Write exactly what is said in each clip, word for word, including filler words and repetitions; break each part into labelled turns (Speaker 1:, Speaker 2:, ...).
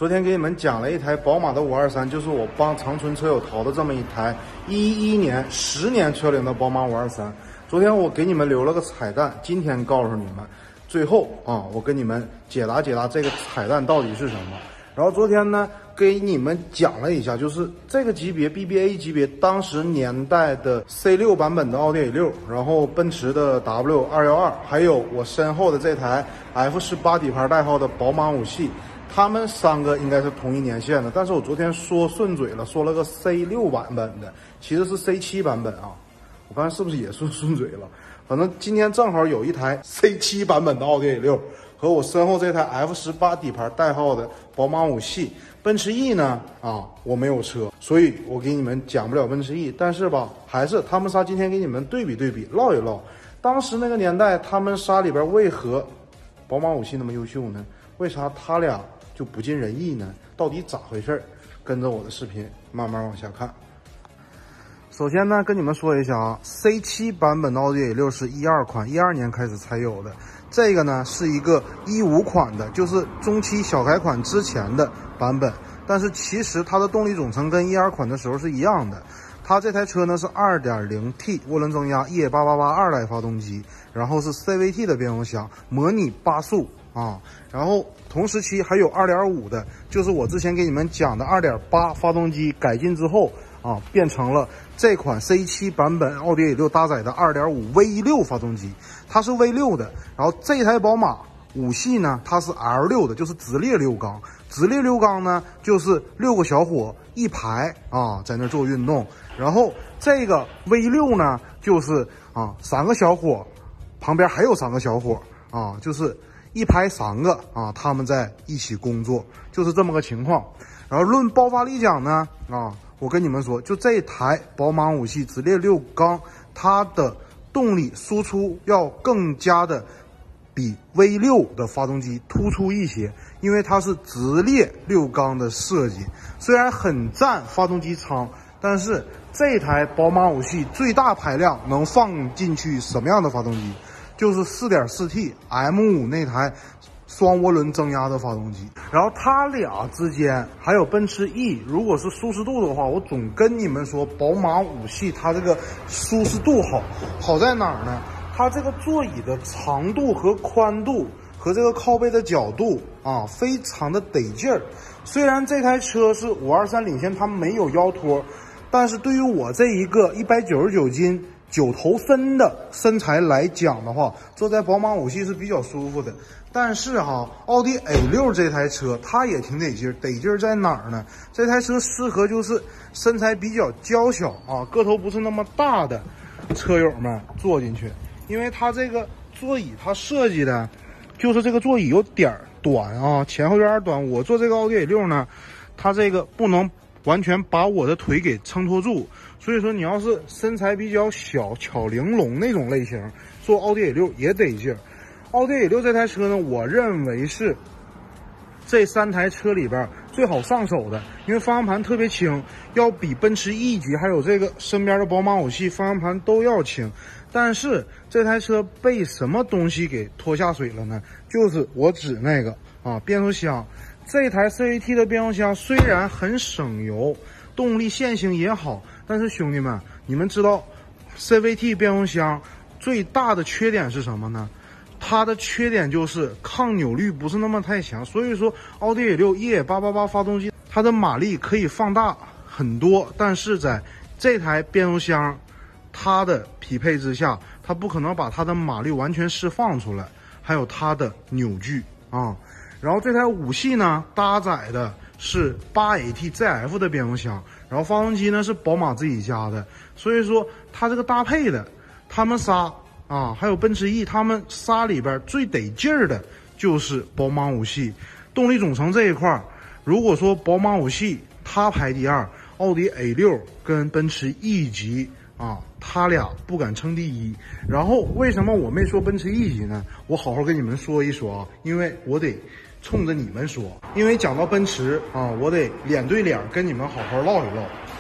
Speaker 1: 昨天给你们讲了一台宝马的五二三，就是我帮长春车友淘的这么一台一一年十年车龄的宝马五二三。昨天我给你们留了个彩蛋，今天告诉你们，最后啊，我跟你们解答解答这个彩蛋到底是什么。然后昨天呢，给你们讲了一下，就是这个级别 B B A 级别当时年代的 C 六 版本的奥迪 A 六，然后奔驰的 W 二一二，还有我身后的这台 F 十八 底盘代号的宝马五系。他们三个应该是同一年限的，但是我昨天说顺嘴了，说了个 C 六 版本的，其实是 C 七 版本啊。我刚才是不是也说顺嘴了？反正今天正好有一台 C 七 版本的奥迪 A 六和我身后这台 F 十八 底盘代号的宝马五系。奔驰 E 呢啊，我没有车，所以我给你们讲不了奔驰 E， 但是吧，还是他们仨今天给你们对比对比，唠一唠，当时那个年代他们仨里边为何宝马五系那么优秀呢？为啥他俩就不尽人意呢？到底咋回事？跟着我的视频慢慢往下看。首先呢，跟你们说一下啊 ，C 七 版本的奥迪 A 六是一二款，一二年开始才有的。这个呢是一个一五款的，就是中期小改款之前的版本。但是其实它的动力总成跟一二款的时候是一样的。它这台车呢是 二点零 T 涡轮增压 E A 八八八二代发动机，然后是 C V T 的变速箱，模拟八速。啊，然后同时期还有 二点五 的，就是我之前给你们讲的 二点八 发动机改进之后啊，变成了这款 C 七 版本奥迪 A 六搭载的 二点五 V 六 发动机，它是 V 六 的。然后这台宝马五系呢，它是 L 六 的，就是直列六缸。直列六缸呢，就是六个小伙一排啊，在那做运动。然后这个 V 六 呢，就是啊三个小伙，旁边还有三个小伙啊，就是一排三个啊，他们在一起工作，就是这么个情况。然后论爆发力讲呢，啊，我跟你们说，就这台宝马五系直列六缸，它的动力输出要更加的比 V 六 的发动机突出一些，因为它是直列六缸的设计，虽然很占发动机舱，但是这台宝马五系最大排量能放进去什么样的发动机？就是 四点四 T M 五 那台双涡轮增压的发动机。然后它俩之间还有奔驰 E， 如果是舒适度的话，我总跟你们说宝马五系它这个舒适度好，好在哪儿呢？它这个座椅的长度和宽度和这个靠背的角度啊，非常的得劲儿。虽然这台车是五二三领先，它没有腰托，但是对于我这一个一百九十九斤九头身的身材来讲的话，坐在宝马五系是比较舒服的。但是哈，奥迪 A 六 这台车它也挺得劲儿，得劲儿在哪儿呢？这台车适合就是身材比较娇小啊，个头不是那么大的车友们坐进去，因为它这个座椅它设计的就是这个座椅有点短啊，前后有点短。我坐这个奥迪 A 六 呢，它这个不能完全把我的腿给撑托住，所以说你要是身材比较小巧玲珑那种类型，坐奥迪 A 六 也得劲儿。奥迪 A 六 这台车呢，我认为是这三台车里边最好上手的，因为方向盘特别轻，要比奔驰 E 级还有这个身边的宝马五系方向盘都要轻。但是这台车被什么东西给拖下水了呢？就是我指那个啊变速箱。这台 C V T 的变速箱虽然很省油，动力线性也好，但是兄弟们，你们知道 C V T 变速箱最大的缺点是什么呢？它的缺点就是抗扭力不是那么太强，所以说奥迪 A 六 E A 八八八发动机它的马力可以放大很多，但是在这台变速箱它的匹配之下，它不可能把它的马力完全释放出来，还有它的扭矩啊。然后这台五系呢，搭载的是 八 A T Z F 的变速箱，然后发动机呢是宝马自己家的，所以说它这个搭配的，他们仨啊，还有奔驰 E， 他们仨里边最得劲儿的就是宝马五系。动力总成这一块，如果说宝马五系它排第二，奥迪 A 六 跟奔驰 E 级啊，他俩不敢称第一。然后为什么我没说奔驰 E 级呢？我好好跟你们说一说啊，因为我得冲着你们说，因为讲到奔驰啊，我得脸对脸跟你们好好唠一唠。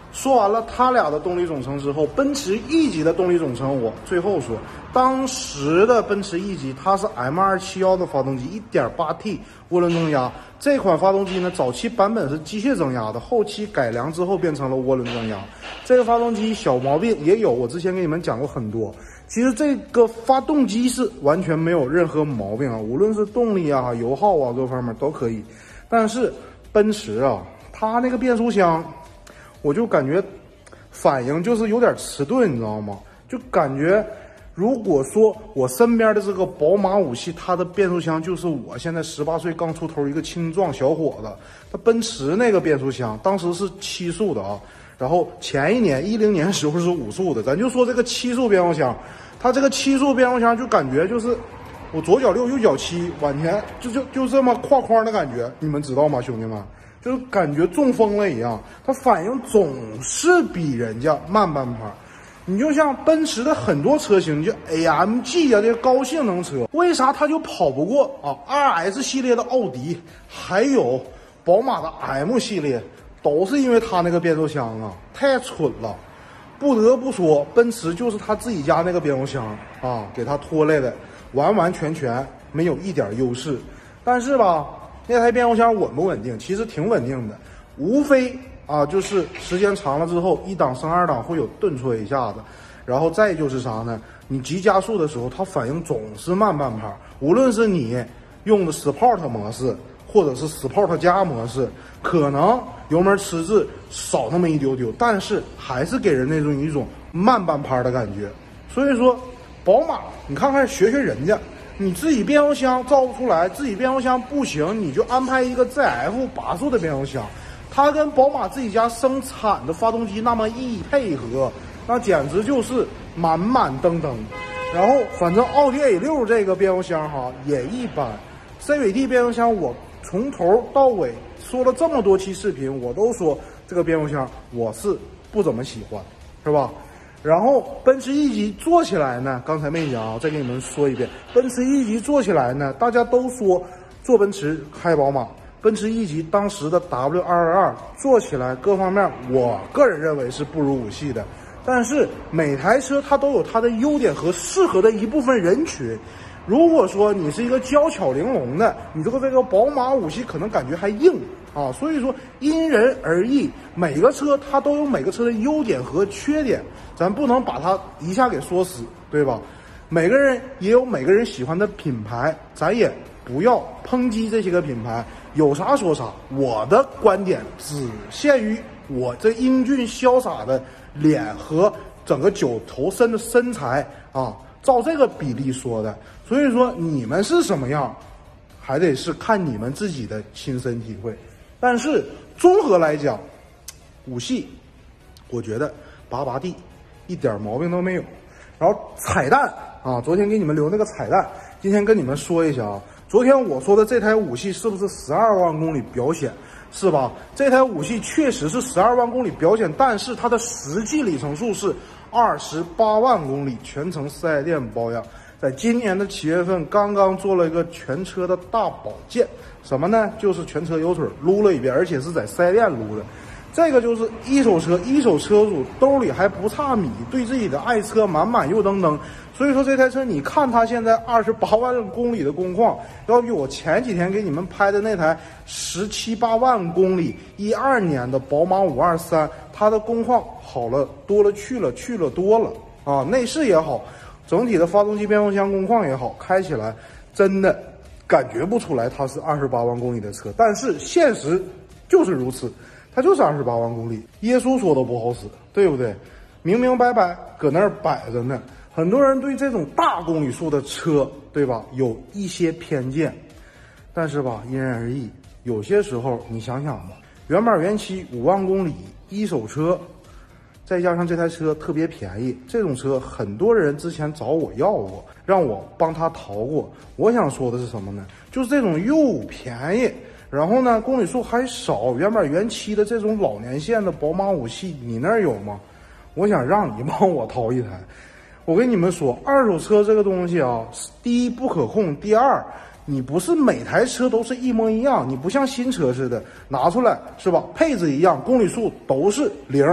Speaker 1: 说完了它俩的动力总成之后，奔驰 E 级的动力总成，我最后说，当时的奔驰 E 级它是 M 二七一的发动机 一点八 T 涡轮增压，这款发动机呢，早期版本是机械增压的，后期改良之后变成了涡轮增压。这个发动机小毛病也有，我之前给你们讲过很多。其实这个发动机是完全没有任何毛病啊，无论是动力啊、油耗啊各方面都可以。但是奔驰啊，它那个变速箱，我就感觉反应就是有点迟钝，你知道吗？就感觉如果说我身边的这个宝马五系，它的变速箱就是我现在十八岁刚出头一个青壮小伙子，它奔驰那个变速箱当时是七速的啊。然后前一年一零年时候是五速的，咱就说这个七速变速箱，它这个七速变速箱就感觉就是我左脚六右脚七往前就就就这么跨框的感觉，你们知道吗，兄弟们？就是感觉中风了一样，它反应总是比人家慢半拍。你就像奔驰的很多车型，就 A M G 啊这些高性能车，为啥它就跑不过啊 R S 系列的奥迪，还有宝马的 M 系列？都是因为它那个变速箱啊，太蠢了。不得不说，奔驰就是他自己家那个变速箱啊，给他拖累的，完完全全没有一点优势。但是吧，那台变速箱稳不稳定？其实挺稳定的，无非啊就是时间长了之后，一档升二档会有顿挫一下子，然后再就是啥呢？你急加速的时候，它反应总是慢半拍。无论是你用的 Sport 模式，或者是 Sport 加模式，可能油门迟滞少那么一丢丢，但是还是给人那种一种慢半拍的感觉。所以说，宝马，你看看学学人家，你自己变速箱造不出来，自己变速箱不行，你就安排一个 Z F 八速的变速箱，它跟宝马自己家生产的发动机那么一配合，那简直就是满满登登。然后反正奥迪 A 六 这个变速箱哈也一般 ，C V T 变速箱我从头到尾说了这么多期视频，我都说这个变速箱我是不怎么喜欢，是吧？然后奔驰 E 级做起来呢，刚才没讲啊，再给你们说一遍，奔驰 E 级做起来呢，大家都说做奔驰开宝马，奔驰 E 级当时的 W 二二二做起来各方面，我个人认为是不如五系的。但是每台车它都有它的优点和适合的一部分人群。如果说你是一个娇巧玲珑的，你这个这个宝马五系可能感觉还硬啊，所以说因人而异，每个车它都有每个车的优点和缺点，咱不能把它一下给说死，对吧？每个人也有每个人喜欢的品牌，咱也不要抨击这些个品牌，有啥说啥。我的观点只限于我这英俊潇洒的脸和整个九头身的身材啊，照这个比例说的。所以说你们是什么样，还得是看你们自己的亲身体会。但是综合来讲，五系我觉得拔拔地，一点毛病都没有。然后彩蛋啊，昨天给你们留那个彩蛋，今天跟你们说一下啊。昨天我说的这台五系是不是十二万公里表显？是吧？这台五系确实是十二万公里表显，但是它的实际里程数是二十八万公里，全程四 S 店保养。在今年的七月份，刚刚做了一个全车的大保健，什么呢？就是全车油腿撸了一遍，而且是在四 S 店撸的。这个就是一手车，一手车主兜里还不差米，对自己的爱车满满又登登。所以说这台车，你看它现在二十八万公里的工况，要比我前几天给你们拍的那台十七八万公里一二年的宝马五二三，它的工况好了多了去了，去了多了啊！内饰也好，整体的发动机变速箱工况也好，开起来真的感觉不出来它是二十八万公里的车，但是现实就是如此。它就是二十八万公里，耶稣说的不好使，对不对？明明白白搁那儿摆着呢。很多人对这种大公里数的车，对吧，有一些偏见，但是吧，因人而异。有些时候你想想吧，原版原漆五万公里一手车，再加上这台车特别便宜，这种车很多人之前找我要过，让我帮他淘过。我想说的是什么呢？就是这种又便宜，然后呢，公里数还少，原版原漆的这种老年线的宝马五系，你那儿有吗？我想让你帮我淘一台。我跟你们说，二手车这个东西啊，第一不可控，第二你不是每台车都是一模一样，你不像新车似的拿出来是吧，配置一样，公里数都是零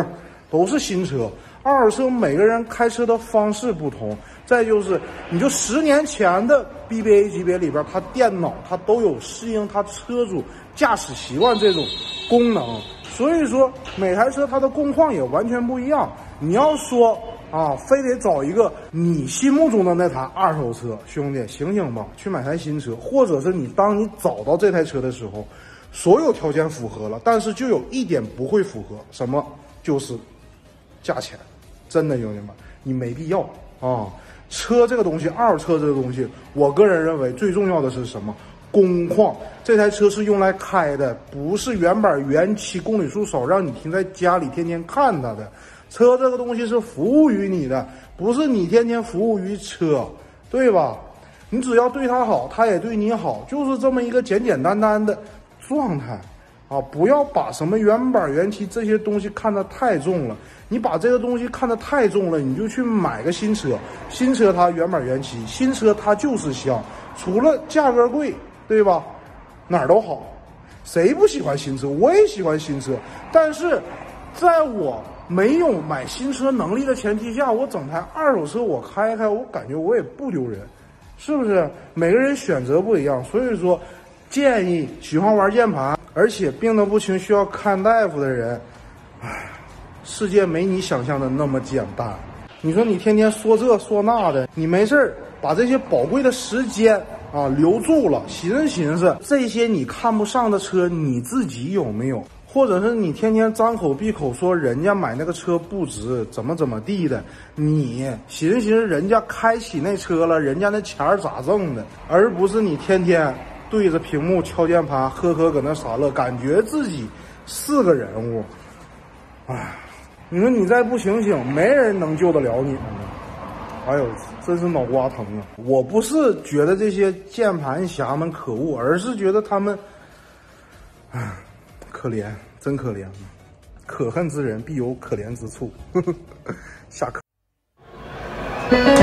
Speaker 1: 都是新车。二手车每个人开车的方式不同，再就是你就十年前的 B B A 级别里边，它电脑它都有适应它车主驾驶习惯这种功能，所以说每台车它的工况也完全不一样。你要说啊，非得找一个你心目中的那台二手车，兄弟，醒醒吧，去买台新车。或者是你当你找到这台车的时候，所有条件符合了，但是就有一点不会符合，什么？就是价钱。真的，兄弟们，你没必要啊！车这个东西，二手车这个东西，我个人认为最重要的是什么？工况。这台车是用来开的，不是原版原漆公里数少，让你停在家里天天看它的。车这个东西是服务于你的，不是你天天服务于车，对吧？你只要对它好，它也对你好，就是这么一个简简单单的状态啊！不要把什么原版原漆这些东西看得太重了。你把这个东西看得太重了，你就去买个新车。新车它原版原漆，新车它就是香，除了价格贵，对吧？哪儿都好，谁不喜欢新车？我也喜欢新车，但是在我没有买新车能力的前提下，我整台二手车我开开，我感觉我也不丢人，是不是？每个人选择不一样，所以说建议喜欢玩键盘，而且病得不轻需要看大夫的人，唉。世界没你想象的那么简单。你说你天天说这说那的，你没事把这些宝贵的时间啊留住了，寻思寻思这些你看不上的车你自己有没有？或者是你天天张口闭口说人家买那个车不值，怎么怎么地的，你寻思寻思人家开起那车了，人家那钱咋挣的，而不是你天天对着屏幕敲键盘，呵呵搁那傻乐，感觉自己是个人物。唉。你说你再不醒醒，没人能救得了你们了。哎呦，真是脑瓜疼啊！我不是觉得这些键盘侠们可恶，而是觉得他们，唉，可怜，真可怜。可恨之人必有可怜之处。下课。